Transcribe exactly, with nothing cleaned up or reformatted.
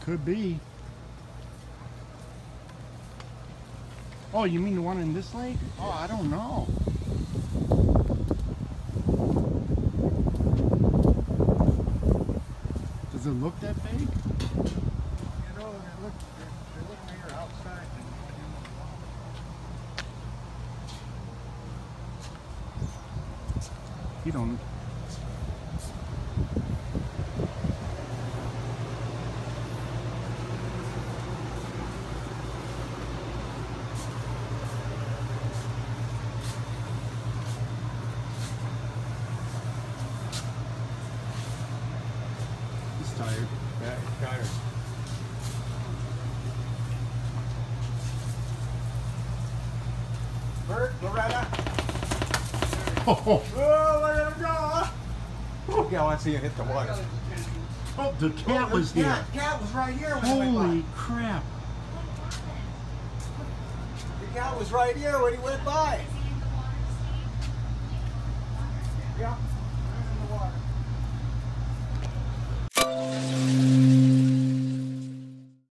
Could be. Oh, you mean the one in this lake? Oh, I don't know. Does it look that big? You know, they look, they look near outside. You don't. He's tired. Yeah, he's tired. Bert, Loretta. Oh, Oh, look at him go, huh? Yeah, I want to see him hit the water. oh, the cat Oh, was the here. cat, cat was right here when he went Holy by. crap. The cat was right here when he went by.